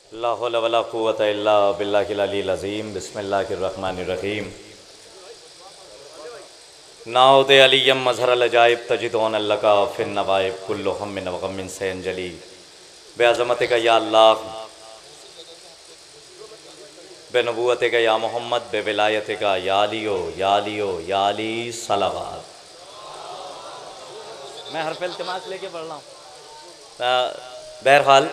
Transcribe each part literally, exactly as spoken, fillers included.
ला हौला वला कुव्वता इल्ला बिल्लाहिल अलील अज़ीम। बिस्मिल्लाहिर रहमानिर रहीम। नाउद अलीयम मज़हर अजाइब तजिदोन अल्लका फिन नवाइब कुल्लु हम्मिन व गम्मिन से अंजलि बेअज़मतिका या अल्लाह बेनबुव्वतिका या मोहम्मद बेविलायतिका या अलियो या अलियो या अली सलावत। मैं हर पे इल्तिमास लेके पढ़ रहा हूँ। बहरहाल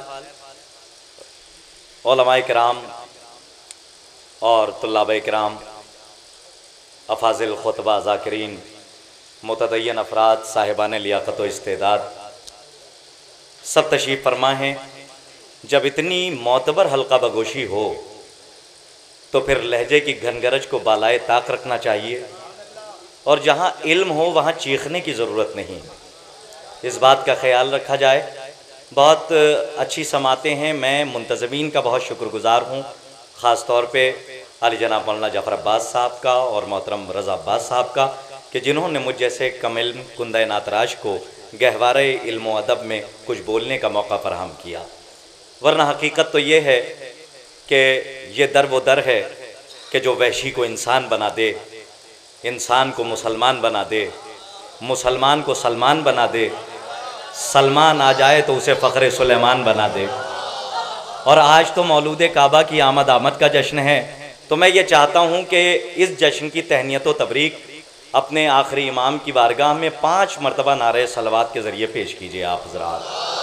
उलमाए किराम और तुल्लाबे किराम, अफाजिल खुतबा ज़ाकिरीन, मुतदय्यन अफराद, साहिबान लियाकत व इस्तेदाद, सब तशरीफ़ फरमा हैं। जब इतनी मोतबर हल्का बगोशी हो तो फिर लहजे की घनगरज को बालाए ताक रखना चाहिए, और जहाँ इल्म हो वहाँ चीखने की ज़रूरत नहीं। इस बात का ख्याल रखा जाए। बहुत अच्छी समातें हैं। मैं मुंतज़मीन का बहुत शुक्रगुज़ार हूँ, ख़ास तौर पे अली जनाब मौलाना जाफ़र अब्बास साहब का और मोहतरम रज़ा अब्बास साहब का, कि जिन्होंने मुझ जैसे कम इल्म कुंदा नातराज को गहवारे इल्म व अदब में कुछ बोलने का मौका फ़राहम किया। वरना हकीकत तो ये है कि ये दर वो दर है कि जो वहशी को इंसान बना दे, इंसान को मुसलमान बना दे, मुसलमान को सलमान बना दे, सलमान आ जाए तो उसे फ़ख्र सुलेमान बना दे। और आज तो मौलूद काबा की आमद आमद का जश्न है, तो मैं ये चाहता हूँ कि इस जश्न की तहनीत व तबरीक अपने आखिरी इमाम की बारगाह में पाँच मरतबा नारे सलवात के ज़रिए पेश कीजिए आप हज़रात।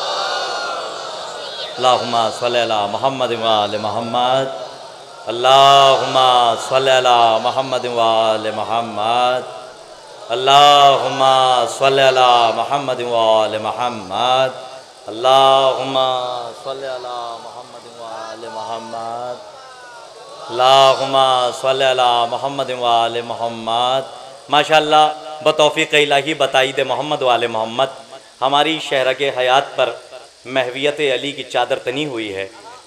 अल्लाहुम्मा सल्ली अला मुहम्मद व आले मुहम्मद, अल्लाहुम्मा सल्ली अला मुहम्मद व आले मुहम्मद, अल्लाहुम्मा सल्ली अला मुहम्मद व आले मुहम्मद, अल्लाहुम्मा सल्ली अला मुहम्मद व आले मुहम्मद, अल्लाहुम्मा सल्ली अला मुहम्मद व आले मुहम्मद। माशाअल्लाह, बतौफ़ीक़ इलाही बताईद मोहम्मद व आले मोहम्मद हमारी शहरग हयात पर महवियत अली की चादर तनी हुई है,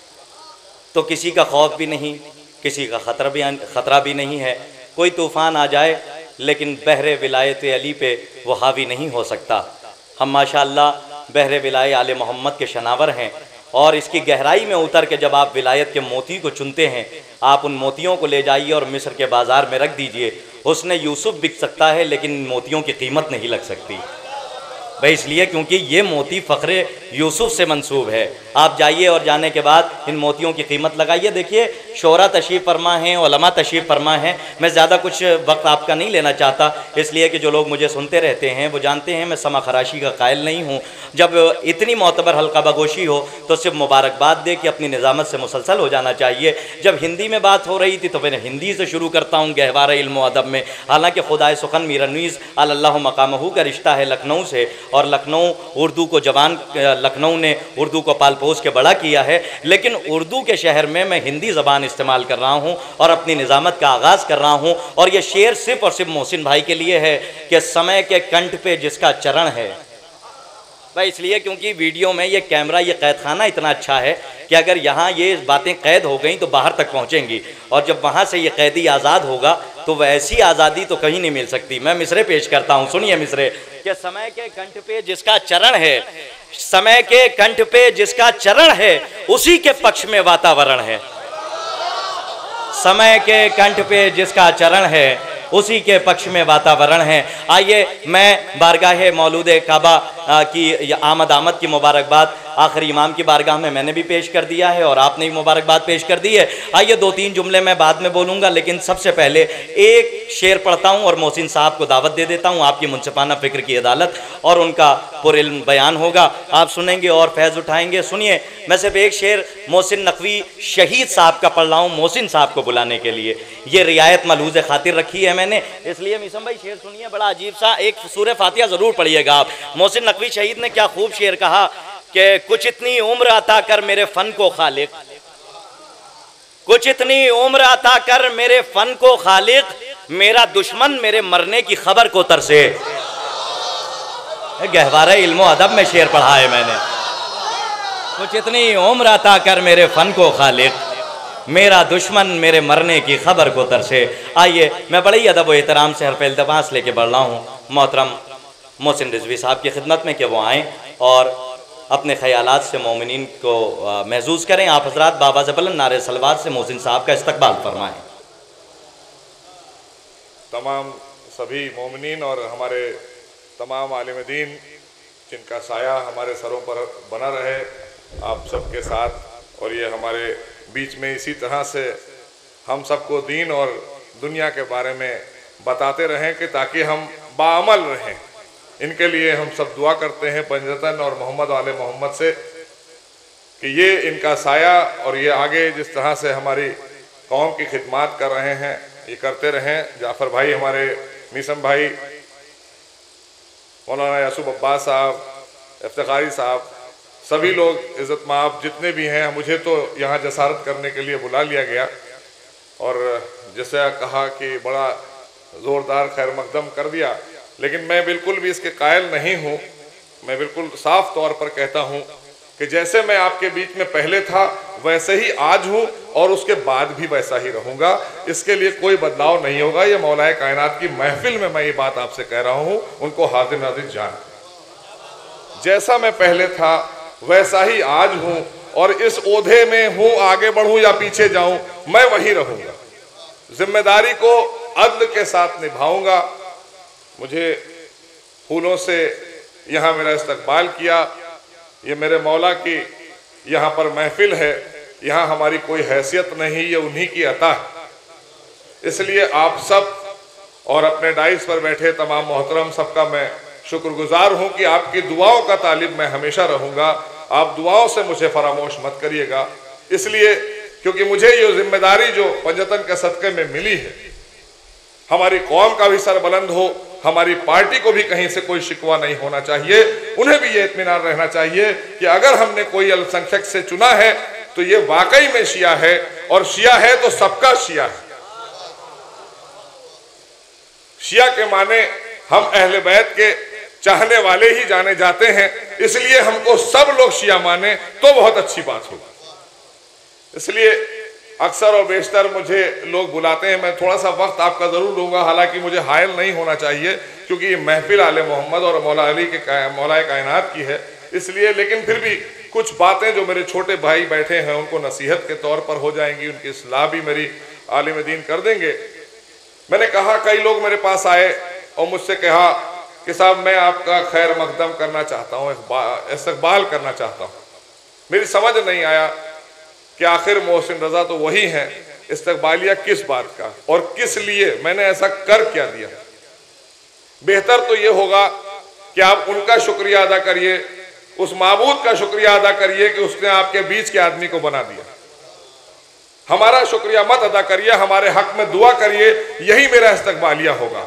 तो किसी का खौफ भी नहीं, किसी का ख़तरा भी ख़तरा भी नहीं है। कोई तूफ़ान आ जाए लेकिन बहरे विलायत अली पे वो हावी नहीं हो सकता। हम माशाअल्लाह बहरे विलायत आले मोहम्मद के शनावर हैं, और इसकी गहराई में उतर के जब आप विलायत के मोती को चुनते हैं, आप उन मोतियों को ले जाइए और मिस्र के बाज़ार में रख दीजिए। हुस्न यूसुफ बिक सकता है लेकिन मोतियों की कीमत नहीं लग सकती भाई, इसलिए क्योंकि ये मोती फ़ख्रे यूसुफ से मंसूब है। आप जाइए और जाने के बाद इन मोतियों की कीमत लगाइए। देखिए, शोरा तशरीफ़ फरमा हैं, उलमा तशरीफ़ फरमा हैं। मैं ज़्यादा कुछ वक्त आपका नहीं लेना चाहता, इसलिए कि जो लोग मुझे सुनते रहते हैं वो जानते हैं मैं समा खराशी का कायल नहीं हूँ। जब इतनी मोतबर हल्का बगोशी हो तो सिर्फ मुबारकबाद दे कि अपनी निज़ामत से मुसलसल हो जाना चाहिए। जब हिंदी में बात हो रही थी तो मैंने हिंदी से शुरू करता हूँ गहवारे इल्म व अदब में। हालाँकि खुदाए सुखन मीरनवीज़ अल्लाह मकामहू का रिश्ता है लखनऊ से, और लखनऊ उर्दू को जवान लखनऊ ने उर्दू को पाल पोस के बड़ा किया है, लेकिन उर्दू के शहर में मैं हिंदी ज़बान इस्तेमाल कर रहा हूँ और अपनी निज़ामत का आगाज़ कर रहा हूँ। और ये शेर सिर्फ़ और सिर्फ मोहसिन भाई के लिए है कि समय के कंठ पे जिसका चरण है भाई, इसलिए क्योंकि वीडियो में ये कैमरा, ये कैद खाना इतना अच्छा है कि अगर यहाँ ये बातें कैद हो गई तो बाहर तक पहुँचेंगी, और जब वहाँ से ये कैदी आज़ाद होगा तो वैसी आज़ादी तो कहीं नहीं मिल सकती। मैं मिसरे पेश करता हूँ, सुनिए मिसरे कि समय के कंठ पे जिसका चरण है, समय के कंठ पे जिसका चरण है, उसी के पक्ष में वातावरण है। समय के कंठ पे जिसका चरण है, उसी के पक्ष में वातावरण है। आइए, मैं बारगाह मौलूद काबा की आमद आमद की मुबारकबाद आखिरी इमाम की बारगाह में मैंने भी पेश कर दिया है और आपने भी मुबारकबाद पेश कर दी है। आइए, दो तीन जुमले मैं बाद में बोलूँगा, लेकिन सबसे पहले एक शेर पढ़ता हूँ और मोहसिन साहब को दावत दे देता हूँ। आपकी मुनसिफाना फ़िक्र की अदालत और उनका पुरिल्म बयान होगा, आप सुनेंगे और फैज़ उठाएँगे। सुनिए, मैं सिर्फ एक शेर मोहसिन नकवी शहीद साहब का पढ़ रहा हूँ मोहसिन साहब को बुलाने के लिए। ये रियायत मलहूज़ खातिर रखी है मैंने, इसलिए मिसम भाई शेर सुनिए, बड़ा अजीब सा। एक सूरह फातिहा ज़रूर पढ़िएगा आप। मोहसिन नकवी शहीद ने क्या खूब शेर कहा कि कुछ इतनी उम्र अता कर मेरे फन को खालिक, कुछ इतनी उम्र अता कर मेरे फन को खालिक, मेरा दुश्मन मेरे मरने की खबर को तरसे। गहवारे इल्मो अदब में शेर पढ़ा है मैंने। कुछ इतनी उम्र अता कर मेरे फन को खालिक, मेरा दुश्मन मेरे मरने की खबर को तरसे। आइए, मैं बड़े ही अदब व एहतराम से हरफ इल्तिमास लेके बढ़ रहा हूँ मोहतरम मोहसिन रिजवी साहब की खिदमत में कि वो आएँ और अपने ख़यालात से मोमिनीन को महजूज करें। आप हजरात बाबा ज़बलन नारे सलवात से मोहसिन साहब का इस्तकबाल फरमाएँ। तमाम सभी मोमिनीन और हमारे तमाम आलिम दीन जिनका साया हमारे सरों पर बना रहे आप सबके साथ, और ये हमारे बीच में इसी तरह से हम सबको दीन और दुनिया के बारे में बताते रहें कि ताकि हम बाअमल रहें। इनके लिए हम सब दुआ करते हैं पंजतन और मोहम्मद वाले मोहम्मद से कि ये इनका साया और ये आगे जिस तरह से हमारी कौम की खिदमत कर रहे हैं ये करते रहें। जाफ़र भाई, हमारे मीसम भाई, मौलाना यासूब अब्बास साहब, इफ्तिखारी साहब, सभी लोग इज़्ज़त माब जितने भी हैं, मुझे तो यहाँ जसारत करने के लिए बुला लिया गया और जैसे कहा कि बड़ा ज़ोरदार खैर मकदम कर दिया, लेकिन मैं बिल्कुल भी इसके कायल नहीं हूँ। मैं बिल्कुल साफ तौर पर कहता हूँ कि जैसे मैं आपके बीच में पहले था वैसे ही आज हूँ और उसके बाद भी वैसा ही रहूँगा। इसके लिए कोई बदलाव नहीं होगा। ये मौलाए कायनात की महफिल में मैं ये बात आपसे कह रहा हूँ, उनको हाजिर नाज़िर जान, जैसा मैं पहले था वैसा ही आज हूँ और इस ओहदे में हूँ, आगे बढ़ूँ या पीछे जाऊँ मैं वही रहूँगा। जिम्मेदारी को अदल के साथ निभाऊंगा। मुझे फूलों से यहाँ मेरा इस्तकबाल किया, ये मेरे मौला की यहाँ पर महफिल है, यहाँ हमारी कोई हैसियत नहीं, ये उन्हीं की अता है। इसलिए आप सब और अपने डाइस पर बैठे तमाम मोहतरम सबका मैं शुक्रगुजार हूँ कि आपकी दुआओं का तालिब मैं हमेशा रहूँगा। आप दुआओं से मुझे फरामोश मत करिएगा, इसलिए क्योंकि मुझे ये जिम्मेदारी जो पंजतन के सदक़े में मिली है, हमारी कौम का भी सर बुलंद हो, हमारी पार्टी को भी कहीं से कोई शिकवा नहीं होना चाहिए, उन्हें भी ये इत्मीनान रहना चाहिए कि अगर हमने कोई अल्पसंख्यक से चुना है तो ये वाकई में शिया है, और शिया है तो सबका शिया है। शिया के माने हम अहले बैत के चाहने वाले ही जाने जाते हैं, इसलिए हमको सब लोग शिया माने तो बहुत अच्छी बात होगी। इसलिए अक्सर और बेशतर मुझे लोग बुलाते हैं, मैं थोड़ा सा वक्त आपका ज़रूर लूँगा, हालांकि मुझे हायल नहीं होना चाहिए क्योंकि ये महफिल आले मोहम्मद और मौला अली के मौलाए कायनात की है, इसलिए। लेकिन फिर भी कुछ बातें जो मेरे छोटे भाई बैठे हैं उनको नसीहत के तौर पर हो जाएंगी, उनकी इस्लाह भी मेरी आलिम दीन कर देंगे। मैंने कहा, कई लोग मेरे पास आए और मुझसे कहा कि साहब मैं आपका खैर मकदम करना चाहता हूँ, इस्तकबाल करना चाहता हूँ। मेरी समझ नहीं आया कि आखिर मोहसिन रज़ा तो वही हैं, इस्तकबालिया किस बात का और किस लिए, मैंने ऐसा कर क्या दिया। बेहतर तो ये होगा कि आप उनका शुक्रिया अदा करिए, उस माबूद का शुक्रिया अदा करिए कि उसने आपके बीच के आदमी को बना दिया। हमारा शुक्रिया मत अदा करिए, हमारे हक में दुआ करिए, यही मेरा इस्तकबालिया होगा।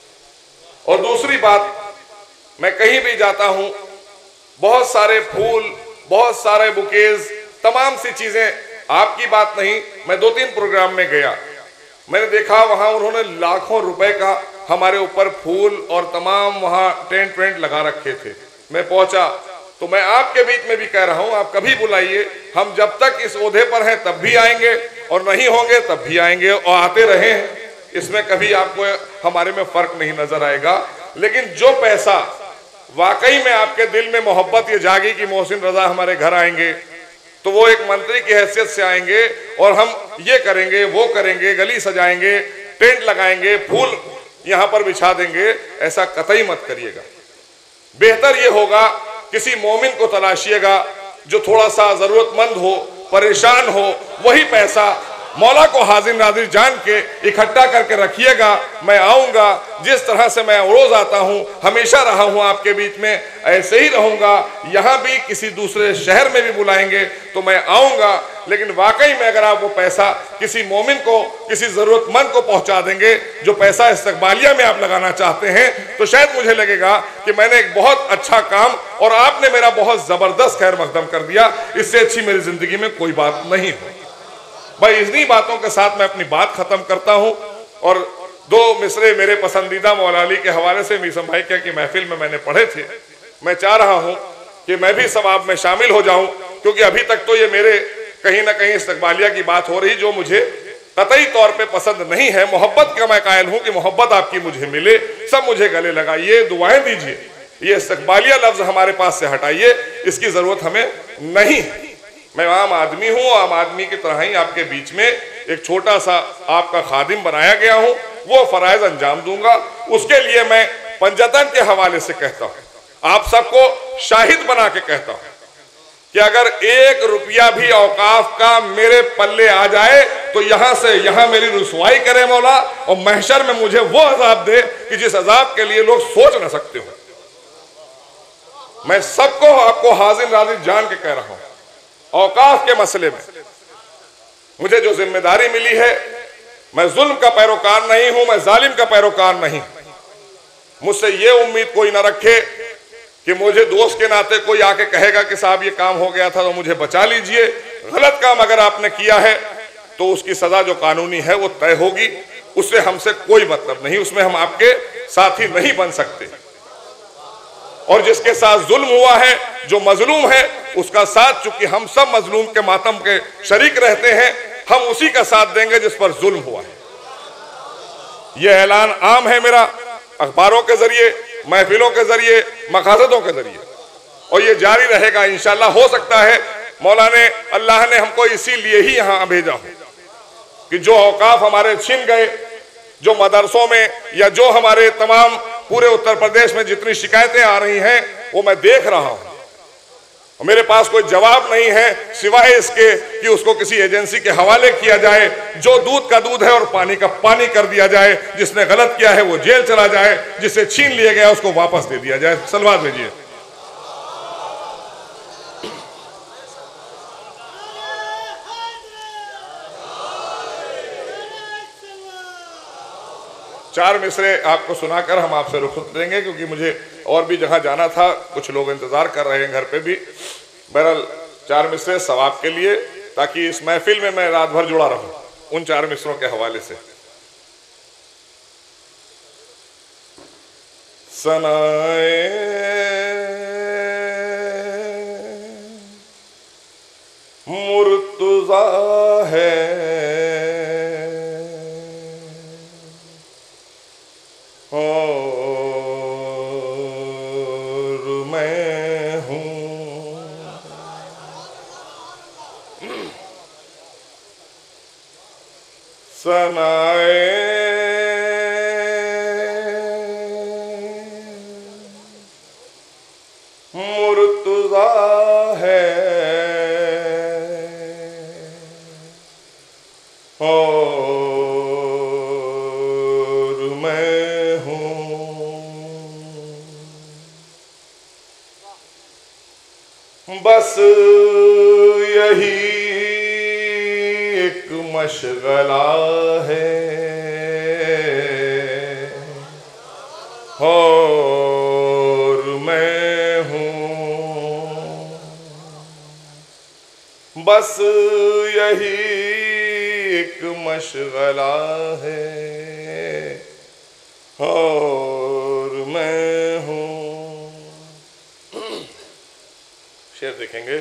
और दूसरी बात, मैं कहीं भी जाता हूं, बहुत सारे फूल, बहुत सारे बुकेज, तमाम सी चीजें, आपकी बात नहीं, मैं दो तीन प्रोग्राम में गया, मैंने देखा वहां उन्होंने लाखों रुपए का हमारे ऊपर फूल और तमाम वहां टेंट वेंट लगा रखे थे। मैं पहुंचा तो मैं आपके बीच में भी कह रहा हूं, आप कभी बुलाइए, हम जब तक इस ओहदे पर हैं तब भी आएंगे और नहीं होंगे तब भी आएंगे और आते रहे हैं, इसमें कभी आपको हमारे में फर्क नहीं नजर आएगा। लेकिन जो पैसा वाकई में आपके दिल में मोहब्बत ये जागी कि मोहसिन रजा हमारे घर आएंगे, तो वो एक मंत्री की हैसियत से आएंगे और हम ये करेंगे वो करेंगे, गली सजाएंगे, टेंट लगाएंगे, फूल यहाँ पर बिछा देंगे, ऐसा कतई मत करिएगा। बेहतर ये होगा किसी मोमिन को तलाशिएगा जो थोड़ा सा जरूरतमंद हो, परेशान हो, वही पैसा मौला को हाजिर नाजिर जान के इकट्ठा करके रखिएगा। मैं आऊँगा, जिस तरह से मैं रोज आता हूँ, हमेशा रहा हूँ आपके बीच में, ऐसे ही रहूँगा। यहाँ भी किसी दूसरे शहर में भी बुलाएंगे तो मैं आऊँगा, लेकिन वाकई में अगर आप वो पैसा किसी मोमिन को, किसी ज़रूरतमंद को पहुँचा देंगे, जो पैसा इस्तकबालिया में आप लगाना चाहते हैं, तो शायद मुझे लगेगा कि मैंने एक बहुत अच्छा काम और आपने मेरा बहुत ज़बरदस्त खैर मकदम कर दिया। इससे अच्छी मेरी ज़िंदगी में कोई बात नहीं हो। भाई, इन्हीं बातों के साथ मैं अपनी बात खत्म करता हूं और दो मिसरे मेरे पसंदीदा मौला अली के हवाले से मीसम भाई क्या की महफिल में मैंने पढ़े थे। मैं चाह रहा हूं कि मैं भी सवाब में शामिल हो जाऊं, क्योंकि अभी तक तो ये मेरे कहीं ना कहीं इस्तकबालिया की बात हो रही जो मुझे कतई तौर पे पसंद नहीं है। मोहब्बत का मैं कायल हूं कि मोहब्बत आपकी मुझे मिले, सब मुझे गले लगाइए, दुआएं दीजिए। ये इस्तकबालिया लफ्ज हमारे पास से हटाइए, इसकी जरूरत हमें नहीं। मैं आम आदमी हूं, आम आदमी की तरह ही आपके बीच में एक छोटा सा आपका खादिम बनाया गया हूं, वो फराइज अंजाम दूंगा। उसके लिए मैं पंजतन के हवाले से कहता हूं, आप सबको शाहिद बना के कहता हूं कि अगर एक रुपया भी औकाफ का मेरे पल्ले आ जाए तो यहां से यहां मेरी रुसवाई करे मौला, और महशर में मुझे वो अजाब दे कि जिस अजाब के लिए लोग सोच ना सकते हो। मैं सबको आपको हाजिर नाज़िर जान के कह रहा हूं, औकाफ के मसले में मुझे जो जिम्मेदारी मिली है, मैं जुल्म का पैरोकार नहीं हूं, मैं जालिम का पैरोकार नहीं। मुझसे ये उम्मीद कोई ना रखे कि मुझे दोस्त के नाते कोई आके कहेगा कि साहब ये काम हो गया था तो मुझे बचा लीजिए। गलत काम अगर आपने किया है तो उसकी सजा जो कानूनी है वो तय होगी, उससे हमसे कोई मतलब नहीं, उसमें हम आपके साथी नहीं बन सकते। और जिसके साथ जुल्म हुआ है, जो मजलूम है, उसका साथ, चूंकि हम सब मजलूम के मातम के शरीक रहते हैं, हम उसी का साथ देंगे जिस पर जुल्म हुआ है। यह ऐलान आम है मेरा, अखबारों के जरिए, महफिलों के जरिए, मकासदों के जरिए, और ये जारी रहेगा इंशाअल्लाह। हो सकता है मौला ने, अल्लाह ने हमको इसीलिए ही यहाँ भेजा हो कि जो औकाफ हमारे छिन गए, जो मदरसों में या जो हमारे तमाम पूरे उत्तर प्रदेश में जितनी शिकायतें आ रही हैं वो मैं देख रहा हूं, और मेरे पास कोई जवाब नहीं है सिवाय इसके कि उसको किसी एजेंसी के हवाले किया जाए, जो दूध का दूध है और पानी का पानी कर दिया जाए। जिसने गलत किया है वो जेल चला जाए, जिसे छीन लिया गया उसको वापस दे दिया जाए। सलवात भेजिए। चार मिसरे आपको सुनाकर हम आपसे रुखसत देंगे, क्योंकि मुझे और भी जगह जाना था, कुछ लोग इंतजार कर रहे हैं घर पे भी। बहरहाल चार मिसरे सवाब के लिए, ताकि इस महफिल में मैं रात भर जुड़ा रहूं उन चार मिसरों के हवाले से। सनाए मुर्तज़ा है और मैं हूँ सनाए मुर्तज़ा है और मैं बस यही एक मशगला है और मैं हूँ, बस यही एक मशगला है और मैं हूँ। शेर देखेंगे।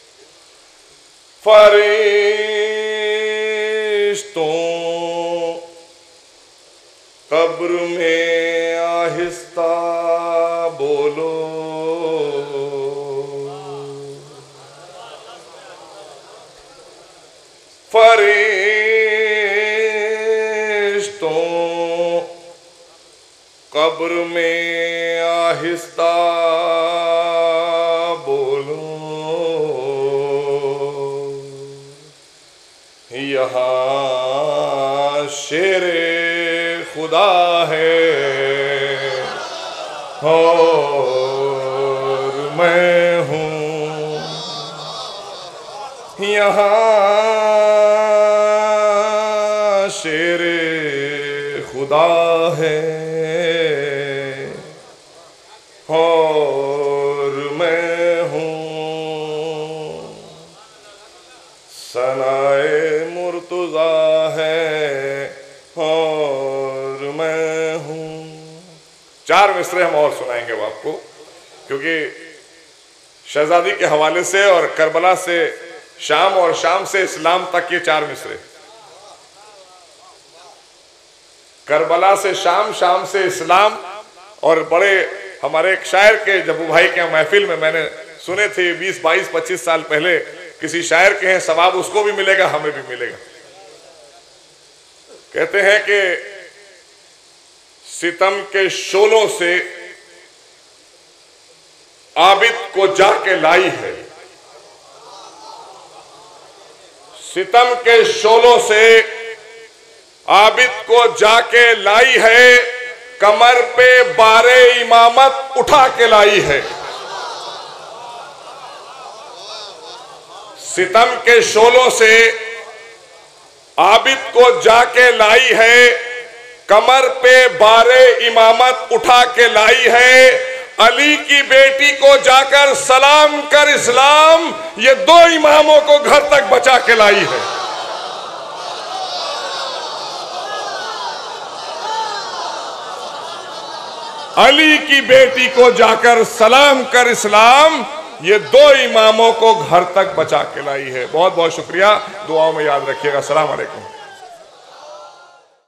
फरिश्तों कब्र में आहिस्ता बोलो, फरिश्तों कब्र में आहिस्ता यहाँ शेरे खुदा है और मैं हूँ, यहाँ शेरे खुदा है और मैं हूँ, सनाए मुर्तज़ा है और मैं हूँ। चार मिसरे हम और सुनाएंगे वो आपको, क्योंकि शहजादी के हवाले से और करबला से शाम और शाम से इस्लाम तक ये चार मिसरे, करबला से शाम, शाम से इस्लाम, और बड़े हमारे एक शायर के जब्बू भाई के महफिल में मैंने सुने थे, बीस बाईस पच्चीस साल पहले, किसी शायर के हैं, सवाब उसको भी मिलेगा हमें भी मिलेगा। कहते हैं कि सितम के शोलों से आबिद को जाके लाई है, सितम के शोलों से आबिद को जाके लाई है, कमर पे बारे इमामत उठा के लाई है। सितम के शोलों से आबिद को जाके लाई है, कमर पे बारे इमामत उठा के लाई है। अली की बेटी को जाकर सलाम कर इस्लाम, ये दो इमामों को घर तक बचा के लाई है। अली की बेटी को जाकर सलाम कर इस्लाम, ये दो इमामों को घर तक बचा के लाई है। बहुत बहुत शुक्रिया, दुआओं में याद रखिएगा। अस्सलाम वालेकुम।